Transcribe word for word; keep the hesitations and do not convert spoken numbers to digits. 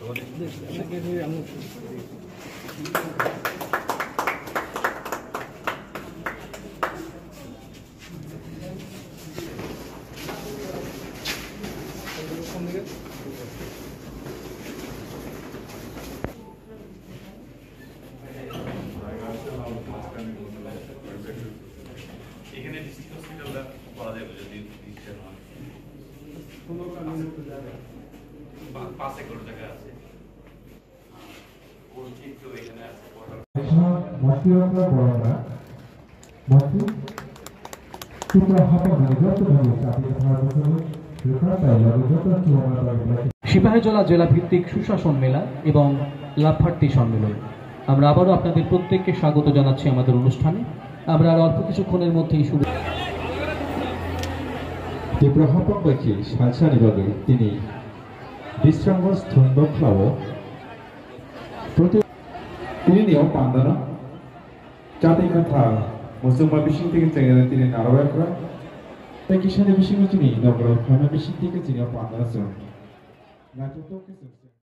এখানে ডিস্ট্রিক্ট হসপিটালটা করা যাবে যদি ইচ্ছা হয়। পাঁচ একর জায়গা আছে। এখানে আছে সিপাহীজলা জেলা ভিত্তিক সুশাসন মেলা এবং লাফার্থী সম্মেলন। আমরা আবারও আপনাদের প্রত্যেককে স্বাগত জানাচ্ছি আমাদের অনুষ্ঠানে। আমরা আর অল্প কিছুক্ষণের মধ্যেই শুরু। তীব্রহাপংবাকি সালসানিভাবে তিনি বিশ্রাম স্থূলবক্লাব তিনি নিয়ম পান্দানা জাতি কথা মুসলমান বিশিং থেকে তিনি নারাবায় করা তাই কিষানে বিশিং তিনি নগর ফানা বিশিং থেকে তিনি পান্দানা